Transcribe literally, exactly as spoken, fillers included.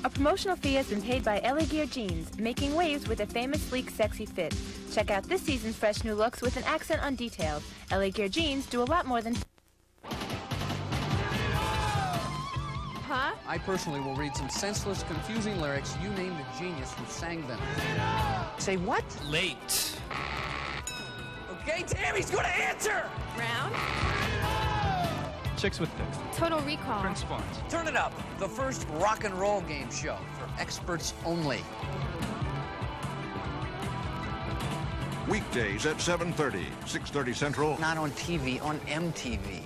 A promotional fee has been paid by Ellie Gear Jeans, making waves with a famous sleek, sexy fit. Check out this season's fresh new looks with an accent on details. Ellie Gear Jeans do a lot more than... Huh? I personally will read some senseless, confusing lyrics. You name the genius who sang them. Say what? Late. Okay, Tammy's gonna answer! Round? Chicks with dicks. Total Recall. Prince Spawns. Turn it up. The first rock and roll game show for experts only. Weekdays at seven thirty, six thirty Central. Not on T V, on M T V.